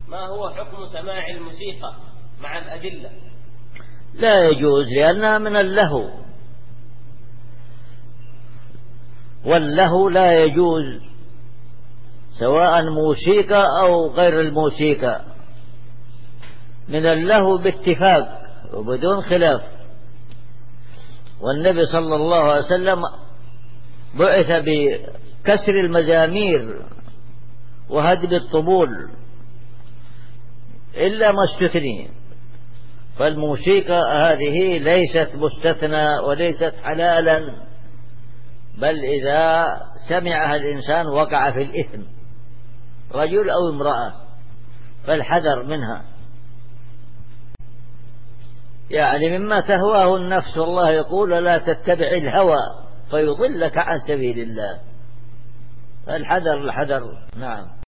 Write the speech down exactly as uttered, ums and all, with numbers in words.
ما هو حكم سماع الموسيقى مع الأدلة؟ لا يجوز، لأنها من اللهو، واللهو لا يجوز سواء موسيقى أو غير الموسيقى، من اللهو باتفاق وبدون خلاف. والنبي صلى الله عليه وسلم بعث بكسر المزامير وهدم الطبول إلا ما استثني، فالموسيقى هذه ليست مستثنى وليست حلالا، بل إذا سمعها الإنسان وقع في الإثم، رجل أو امرأة، فالحذر منها. يعني مما تهواه النفس، والله يقول لا تتبع الهوى فيضلك عن سبيل الله، فالحذر الحذر. نعم.